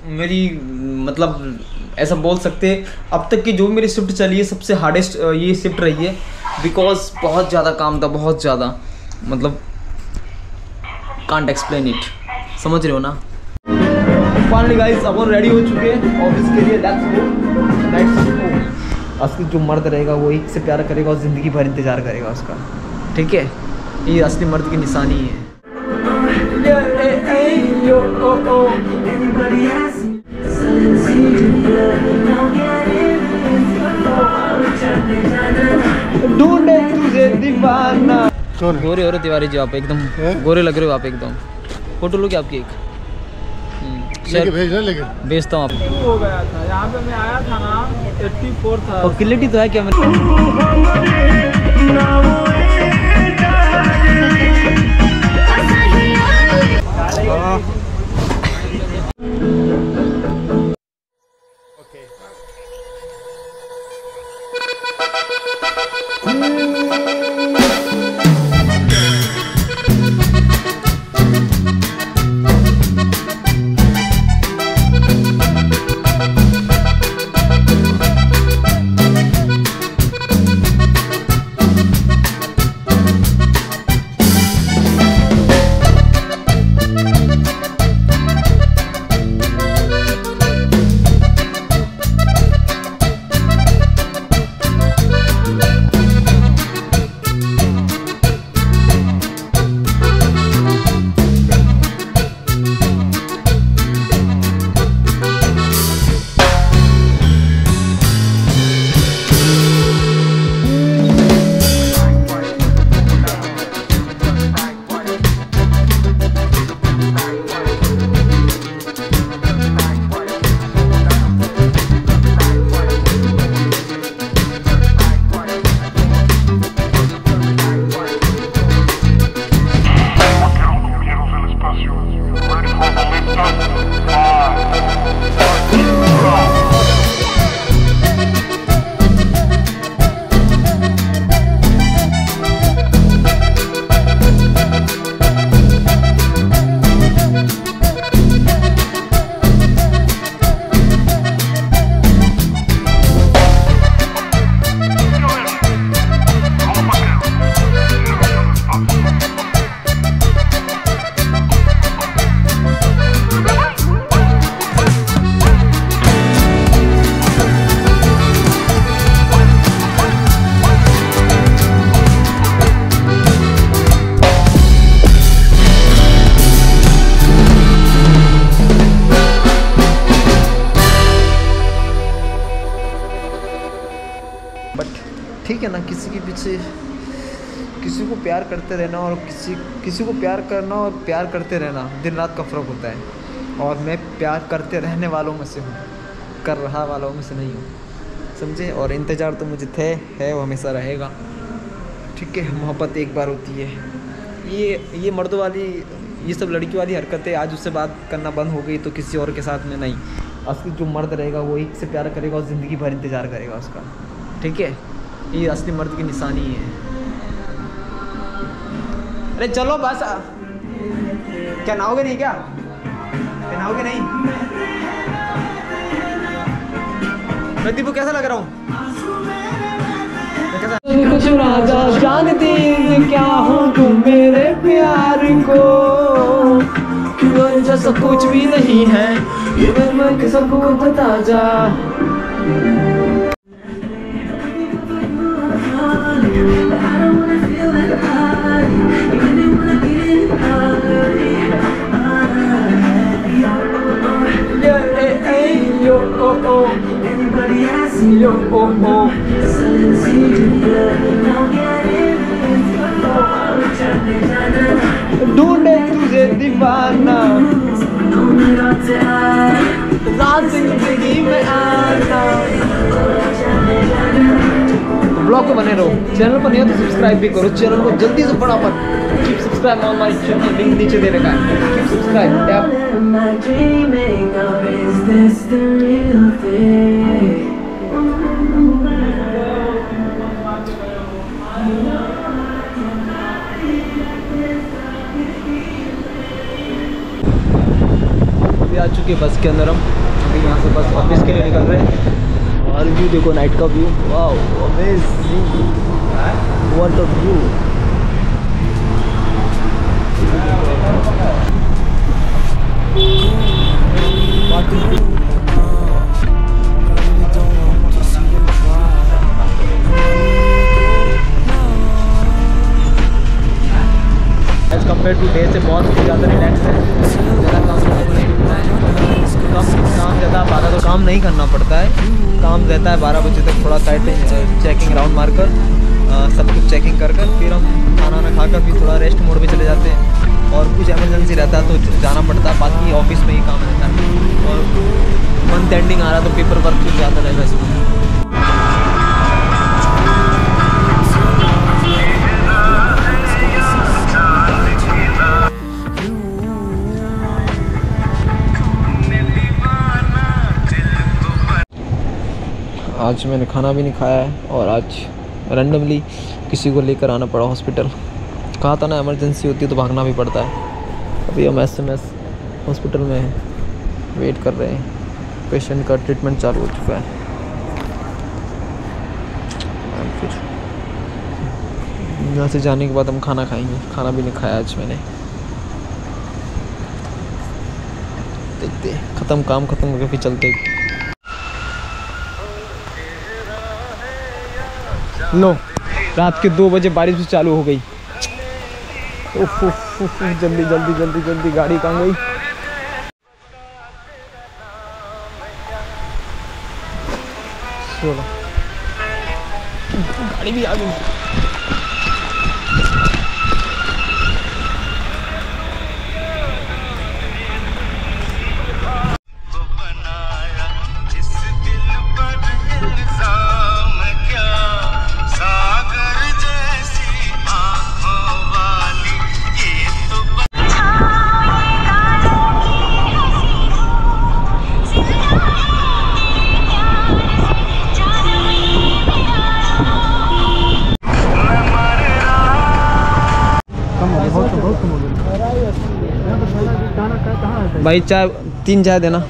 मेरी मतलब ऐसा बोल सकते अब तक की जो मेरी शिफ्ट चली है सबसे हार्डेस्ट ये शिफ्ट रही है, बिकॉज बहुत ज़्यादा काम था, बहुत ज़्यादा, मतलब कांट एक्सप्लेन इट, समझ रहे हो ना। फाइनली गाइस अपन रेडी हो चुके हैं ऑफिस के लिए, लेट्स गो। असली जो मर्द रहेगा वो एक से प्यार करेगा और ज़िंदगी भर इंतज़ार करेगा उसका, ठीक है, ये असली मर्द की निशानी है। ढूंढे तुझे दीवाना। गोरे हो रहे तिवारी जी आप, एकदम गोरे लग रहे हो आप एकदम। फोटो लो क्या आपकी एक भेजता हूँ आपको। हो गया था यहाँ पे, मैं आया था ना 84 था। और क्लियरिटी तो है क्या मेरे? ठीक है ना, किसी के पीछे किसी को प्यार करते रहना और किसी को प्यार करना और प्यार करते रहना दिन रात का फ़र्क होता है। और मैं प्यार करते रहने वालों में से हूँ, कर रहा वालों में से नहीं हूँ, समझे। और इंतज़ार तो मुझे है वो हमेशा रहेगा, ठीक है। मोहब्बत एक बार होती है। ये मर्दों वाली, ये सब लड़की वाली हरकतें आज उससे बात करना बंद हो गई तो किसी और के साथ में नहीं। असली जो मर्द रहेगा वो एक से प्यार करेगा और ज़िंदगी भर इंतज़ार करेगा उसका, ठीक है। ये असली मर्द की निशानी है। अरे चलो बस, क्या नहाओगे नहीं? क्या नहाओगे नहीं? मैं दीपू कैसा लग रहा हूँ? कुछ राजा जानती क्या हूँ तुम मेरे प्यार को, क्यों जैसा कुछ भी नहीं है ये मैं सबको बता जा। ढूंढे तुझे दीवाना, रात जिंदगी में आना। ब्लॉग को बने रहो, चैनल पर नहीं हो तो सब्सक्राइब भी करो चैनल को जल्दी से फटाफट। Keep subscribe on my channel, link नीचे दे रखा है। Keep subscribe tap. आ चुके चुके बस के अंदर हम। अभी यहाँ से बस ऑफिस के लिए निकल रहे हैं। और व्यू देखो, नाइट का view, wow amazing, what a view. As compare to day से बहुत ज़्यादा रिलैक्स है। काम ज़्यादा 12 तो काम नहीं करना पड़ता है, काम रहता है 12 बजे तक, थोड़ा साइड चेकिंग राउंड मारकर सब कुछ चेकिंग कर फिर हम खाना वाना खाकर फिर थोड़ा रेस्ट मोड पे चले जाते हैं। और कुछ इमरजेंसी रहता है तो जाना पड़ता है, बाकी ऑफिस में ही काम रहता है। और मंथ एंडिंग आ रहा तो पेपर वर्क कुछ ज़्यादा रहेगा इसमें। आज मैंने खाना भी नहीं खाया है और आज रैंडमली किसी को लेकर आना पड़ा हॉस्पिटल। कहा था ना इमरजेंसी होती है तो भागना भी पड़ता है। अभी हम SMS हॉस्पिटल में हैं, वेट कर रहे हैं, पेशेंट का ट्रीटमेंट चालू हो चुका है। फिर यहाँ से जाने के बाद हम खाना खाएंगे, खाना भी नहीं खाया आज मैंने। देखते ख़त्म काम ख़त्म करके फिर चलते। लो, रात के 2 बजे बारिश भी चालू हो गई। उफ उफ उफ, जल्दी जल्दी जल्दी जल्दी, गाड़ी कहाँ गई? चलो, गाड़ी भी आ गई। भाई चाय 3 चाय देना।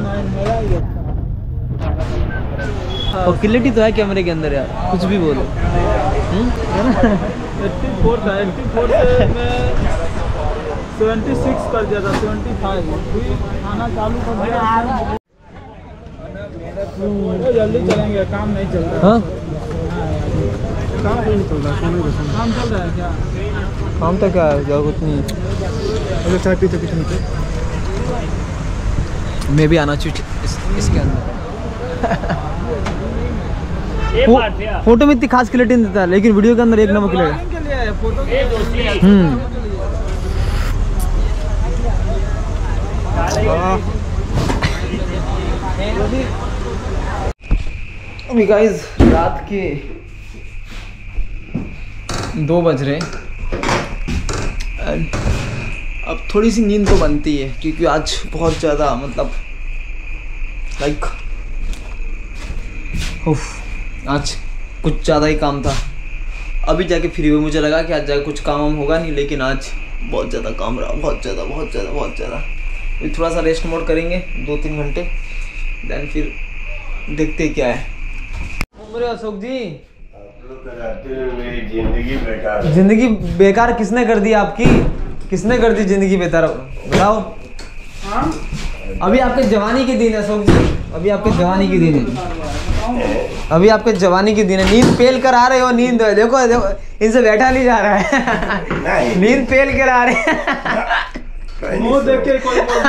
और क्लियरिटी तो है कैमरे के अंदर यार, कुछ भी बोलो। 84 था, 84 से मैं 76 कर दिया था, 75 खाना चालू कर दिया। जल्दी चलेंगे, काम नहीं चल रहा। हाँ, काम नहीं चल रहा, काम चल रहा है क्या? काम तो क्या है, क्या कुछ नहीं। अरे चाय पीते कुछ नहीं। मैं भी आना चाहिए इसके अंदर। फोटो में इतनी खास क्लियरिटी नहीं देता, लेकिन वीडियो के अंदर एक नंबर क्लियर। अभी गाइस रात के 2 बज रहे। अब थोड़ी सी नींद तो बनती है क्योंकि आज बहुत ज़्यादा मतलब लाइक आज कुछ ज़्यादा ही काम था। अभी जाके फ्री हुए, मुझे लगा कि आज जाके कुछ काम होगा नहीं, लेकिन आज बहुत ज़्यादा काम रहा, बहुत ज़्यादा। फिर थोड़ा सा रेस्ट मोड करेंगे 2-3 घंटे, देन फिर देखते क्या है। अशोक जी, जिंदगी बेकार किसने कर दी आपकी? किसने कर दी जिंदगी बेकार, बताओ। अभी आपके जवानी के दिन है अशोक जी, अभी आपके जवानी के दिन है, अभी आपके जवानी के दिन है। नींद पेल कर आ रहे हो, नींद देखो देखो, इनसे बैठा नहीं जा रहा है। नींद पेल कर आ रहे हैं। मुंह देख के कोई बोल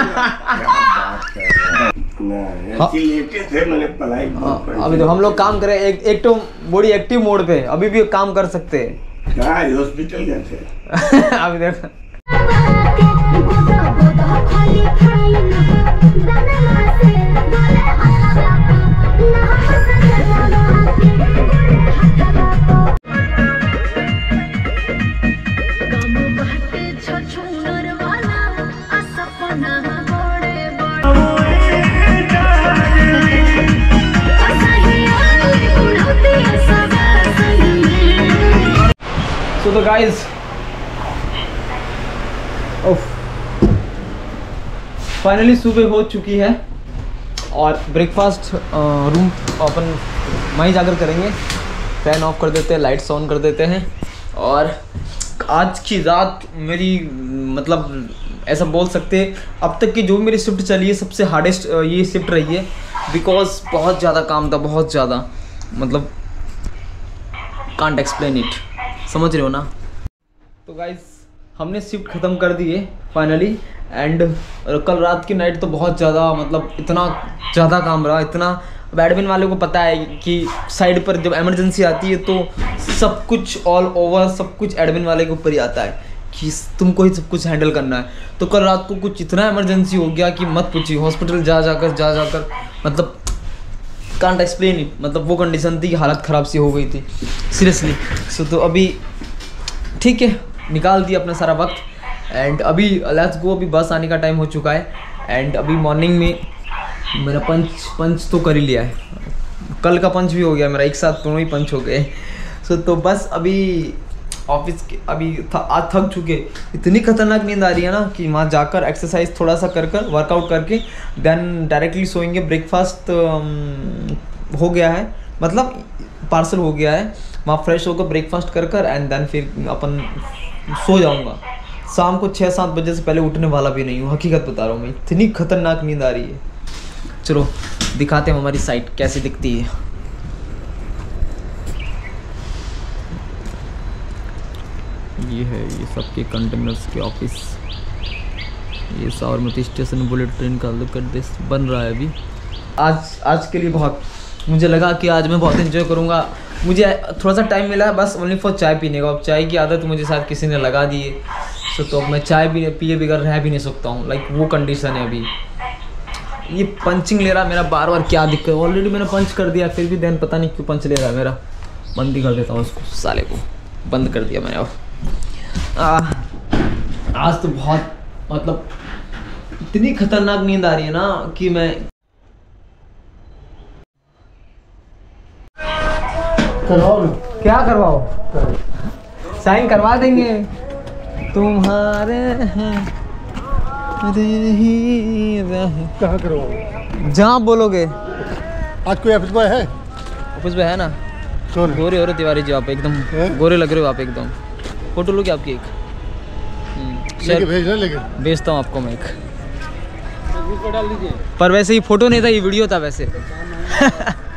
अभी तो हम लोग काम करें एक तो बॉडी एक्टिव मोड पे, अभी भी काम कर सकते हैं। हॉस्पिटल गए थे। अभी देखो तो गाइस फाइनली सुबह हो चुकी है और ब्रेकफास्ट रूम अपन वहीं जाकर करेंगे। फैन ऑफ कर देते हैं, लाइट्स ऑन कर देते हैं। और आज की रात मेरी मतलब ऐसा बोल सकते हैं अब तक की जो मेरी शिफ्ट चली है सबसे हार्डेस्ट ये शिफ्ट रही है, बिकॉज बहुत ज़्यादा काम था, बहुत ज़्यादा, मतलब कांट एक्सप्लेन इट, समझ रहे हो ना। तो गाइस हमने शिफ्ट ख़त्म कर दी है फाइनली। एंड कल रात की नाइट तो बहुत ज़्यादा, मतलब इतना ज़्यादा काम रहा, इतना। अब एडमिन वाले को पता है कि साइड पर जब इमरजेंसी आती है तो सब कुछ ऑल ओवर सब कुछ एडमिन वाले के ऊपर ही आता है कि तुमको ही सब कुछ हैंडल करना है। तो कल रात को कुछ इतना इमरजेंसी हो गया कि मत पूछिए, हॉस्पिटल जा जाकर मतलब कांट एक्सप्लेन इट, मतलब वो कंडीशन थी कि हालत ख़राब सी हो गई थी सीरियसली। सो तो अभी ठीक है, निकाल दिया अपना सारा वक्त। एंड अभी लेट्स गो, अभी बस आने का टाइम हो चुका है। एंड अभी मॉर्निंग में मेरा पंच तो कर ही लिया है, कल का पंच भी हो गया मेरा, एक साथ दोनों ही पंच हो गए। सो तो बस अभी ऑफिस के अभी आज थक चुके, इतनी खतरनाक नींद आ रही है ना कि वहाँ जाकर एक्सरसाइज थोड़ा सा कर वर्कआउट करके देन डायरेक्टली सोएंगे। ब्रेकफास्ट हो गया है, मतलब पार्सल हो गया है, वहाँ फ्रेश होकर ब्रेकफास्ट कर एंड देन फिर अपन सो जाऊँगा। शाम को 6-7 बजे से पहले उठने वाला भी नहीं हूँ, हकीकत बता रहा हूँ मैं, इतनी खतरनाक नींद आ रही है। चलो दिखाते हैं हमारी साइट कैसी दिखती है। ये है ये सबके कंटेनर्स के ऑफिस, ये साबरमती स्टेशन बुलेट ट्रेन का लुक एट दिस बन रहा है अभी। आज के लिए बहुत मुझे लगा कि आज मैं बहुत एंजॉय करूँगा। मुझे थोड़ा सा टाइम मिला है बस ओनली फॉर चाय पीने का। अब चाय की आदत मुझे शायद किसी ने लगा दी है, तो मैं चाय भी पिए बगैर रह भी नहीं सकता हूँ, लाइक वो कंडीशन है अभी। ये पंचिंग ले रहा मेरा बार बार, क्या दिक्कत, ऑलरेडी मैंने पंच कर दिया फिर भी देन पता नहीं क्यों पंच ले रहा है मेरा। बंद ही कर देता हूँ उसको, साले को बंद कर दिया मैंने। अब आज तो बहुत मतलब इतनी खतरनाक नींद आ रही है ना कि मैं करवाओ। क्या करवाओ, साइन करवा देंगे तुम्हारे हैं कहाँ करवाओ, जहाँ बोलोगे। आज कोई ऑफिस बॉय है? ऑफिस में है ना, कौन? गोरे हो रहे तिवारी जी, आप एकदम गोरे लग रहे हो आप एकदम। फोटो लो क्या आपकी एक, लेके भेजना, लेकिन भेजता हूँ आपको मैं एक, पर वैसे ही फोटो नहीं था, ये वीडियो था वैसे।